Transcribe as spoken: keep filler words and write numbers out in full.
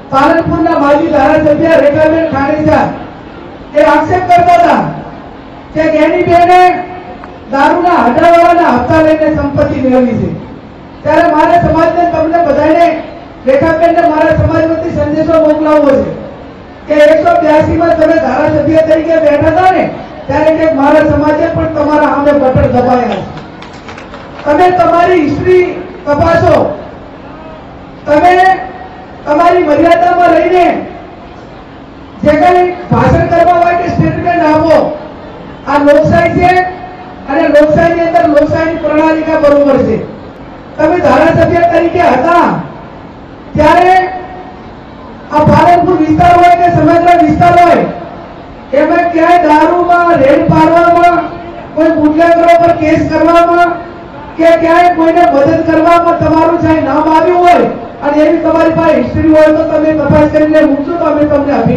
પાલનપુરના માજી ધારાસભ્ય રેખાબેન ખાણેજા એ આક્ષેપ કરતા હતા કે ગેનીબેને દારૂના હટાવાળાના હપ્તા લઈને સંપત્તિ મેળવી છે। ત્યારે મારા સમાજને તમને બધાને રેખાબેનને મારા સમાજ વતી સંદેશો મોકલાવવો છે કે એકસો બ્યાસી માં તમે ધારાસભ્ય તરીકે બેઠા હતા ને ત્યારે કે મારા સમાજે પણ તમારા સામે બટર દબાયા છે। તમે તમારી હિસ્ટ્રી તપાસો, તમે તમારી મર્યાદામાં રહીને જે કઈ ભાષણ કરવા માટે સ્ટેટમેન્ટ આપો। આ લોકશાહી છે અને લોકશાહીની અંદર લોકશાહીની પ્રણાલિકા બરોબર છે। તમે ધારાસભ્ય તરીકે હતા ત્યારે આ પાલનપુર વિસ્તાર હોય કે સમગ્ર વિસ્તાર હોય એમાં ક્યાંય દારૂમાં રેડ પાડવામાં, કોઈ બુટલેગરો પર કેસ કરવામાં કે ક્યાંય કોઈને મદદ કરવામાં તમારું ચાહે નામ આવ્યું હોય અને એવી તમારી પાસે હિસ્ટ્રી હોય તો તમે તપાસ કરીને મૂકશો તો અમે તમને